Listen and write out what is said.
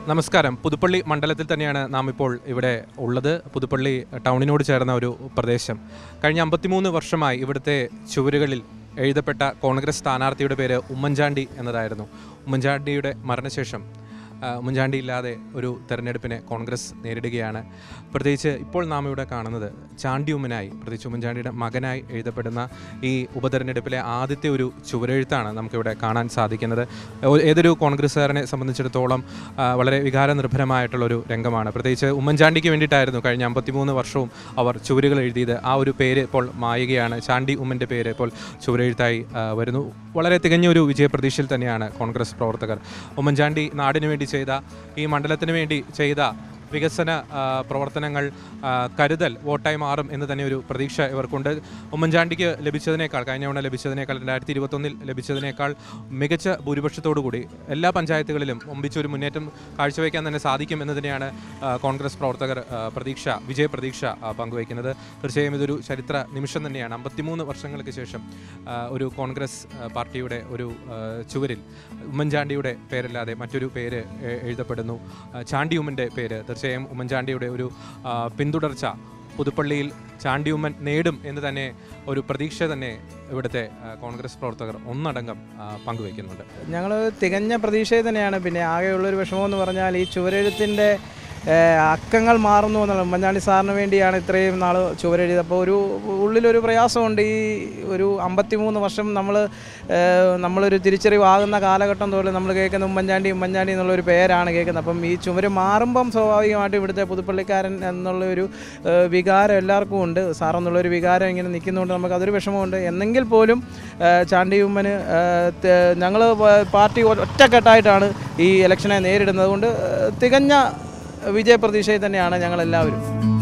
നമസ്കാരം. പുതുപ്പള്ളി മണ്ഡലത്തിൽ തന്നെയാണ് നാം ഇപ്പോൾ ഇവിടെ ഉള്ളത്. പുതുപ്പള്ളി ടൗണിനോട് ചേർന്ന ഒരു പ്രദേശം. കഴിഞ്ഞ 53 വർഷമായി ഇവിടുത്തെ ചുവരുകളിൽ എഴുതപ്പെട്ട കോൺഗ്രസ് സ്ഥാനാർത്ഥിയുടെ പേര് ഉമ്മൻചാണ്ടി എന്നതായിരുന്നു. ഉമ്മൻചാണ്ടിയുടെ മരണശേഷം ഉമ്മൻചാണ്ടി ഇല്ലാതെ ഒരു തെരഞ്ഞെടുപ്പിനെ കോൺഗ്രസ് നേരിടുകയാണ്. പ്രത്യേകിച്ച് ഇപ്പോൾ നാം ഇവിടെ കാണുന്നത് ചാണ്ടി ഉമ്മനായി, പ്രത്യേകിച്ച് ഉമ്മൻചാണ്ടിയുടെ മകനായി എഴുതപ്പെടുന്ന ഈ ഉപതെരഞ്ഞെടുപ്പിലെ ആദ്യത്തെ ഒരു ചുവരെഴുത്താണ് നമുക്കിവിടെ കാണാൻ സാധിക്കുന്നത്. ഏതൊരു കോൺഗ്രസ്സുകാരനെ സംബന്ധിച്ചിടത്തോളം വളരെ വികാരനിർഭരമായിട്ടുള്ളൊരു രംഗമാണ്. പ്രത്യേകിച്ച് ഉമ്മൻചാണ്ടിക്ക് വേണ്ടിയിട്ടായിരുന്നു കഴിഞ്ഞ 53 വർഷവും അവർ ചുവരുകൾ എഴുതിയത്. ആ ഒരു പേര് ഇപ്പോൾ മായുകയാണ്. ചാണ്ടി ഉമ്മൻ്റെ പേര് ഇപ്പോൾ ചുവരെഴുത്തായി വരുന്നു. വളരെ തികഞ്ഞൊരു വിജയപ്രതീക്ഷയിൽ തന്നെയാണ് കോൺഗ്രസ് പ്രവർത്തകർ. ഉമ്മൻചാണ്ടി നാടിനു വേണ്ടി ചെയ്ത, ഈ മണ്ഡലത്തിന് വേണ്ടി ചെയ്ത വികസന പ്രവർത്തനങ്ങൾ കരുതൽ വോട്ടായി മാറും എന്ന് തന്നെ ഒരു പ്രതീക്ഷ ഇവർക്കുണ്ട്. ഉമ്മൻചാണ്ടിക്ക് ലഭിച്ചതിനേക്കാൾ, കഴിഞ്ഞ തവണ ലഭിച്ചതിനേക്കാൾ, 2021 ലഭിച്ചതിനേക്കാൾ മികച്ച ഭൂരിപക്ഷത്തോടുകൂടി എല്ലാ പഞ്ചായത്തുകളിലും ഒമ്പിച്ചൊരു മുന്നേറ്റം കാഴ്ചവെക്കാൻ തന്നെ സാധിക്കും എന്ന് തന്നെയാണ് കോൺഗ്രസ് പ്രവർത്തകർ വിജയപ്രതീക്ഷ പങ്കുവയ്ക്കുന്നത്. തീർച്ചയായും ഇതൊരു ചരിത്ര നിമിഷം തന്നെയാണ്. 53 വർഷങ്ങൾക്ക് ശേഷം ഒരു കോൺഗ്രസ് പാർട്ടിയുടെ ഒരു ചുവരിൽ ഉമ്മൻചാണ്ടിയുടെ പേരല്ലാതെ മറ്റൊരു പേര് എഴുതപ്പെടുന്നു. ചാണ്ടി ഉമ്മൻ്റെ പേര്. തീർച്ചയായും ഉമ്മൻചാണ്ടിയുടെ ഒരു പിന്തുടർച്ച പുതുപ്പള്ളിയിൽ ചാണ്ടി ഉമ്മൻ നേടും എന്ന് തന്നെ ഒരു പ്രതീക്ഷ തന്നെ ഇവിടുത്തെ കോൺഗ്രസ് പ്രവർത്തകർ ഒന്നടങ്കം പങ്കുവയ്ക്കുന്നുണ്ട്. ഞങ്ങൾ തികഞ്ഞ പ്രതീക്ഷയിൽ തന്നെയാണ്. പിന്നെ ആകെയുള്ളൊരു വിഷമമെന്ന് പറഞ്ഞാൽ ഈ ചുവരെഴുത്തിൻ്റെ അക്കങ്ങൾ മാറുന്നു എന്നുള്ള. ഉമ്മൻചാണ്ടി സാറിന് വേണ്ടിയാണ് ഇത്രയും നാൾ ചുവരെഴുതിയത്. അപ്പോൾ ഉള്ളിലൊരു പ്രയാസമുണ്ട്. ഈ ഒരു 53 വർഷം നമ്മളൊരു തിരിച്ചറിവാകുന്ന കാലഘട്ടം തോറും നമ്മൾ കേൾക്കുന്ന ഉമ്മൻചാണ്ടി എന്നുള്ളൊരു പേരാണ് കേൾക്കുന്നത്. അപ്പം ഈ ചുവര് മാറുമ്പം സ്വാഭാവികമായിട്ടും ഇവിടുത്തെ പുതുപ്പള്ളിക്കാരൻ എന്നുള്ളൊരു വികാരം എല്ലാവർക്കും ഉണ്ട്. സാറെന്നുള്ളൊരു വികാരം ഇങ്ങനെ നിൽക്കുന്നതുകൊണ്ട് നമുക്കതൊരു വിഷമമുണ്ട്. എന്നെങ്കിൽ പോലും ചാണ്ടി ഉമ്മന് ഞങ്ങൾ പാർട്ടി ഒറ്റക്കെട്ടായിട്ടാണ് ഈ ഇലക്ഷനെ നേരിടുന്നത്. കൊണ്ട് തികഞ്ഞ വിജയപ്രതീക്ഷയിൽ തന്നെയാണ് ഞങ്ങളെല്ലാവരും.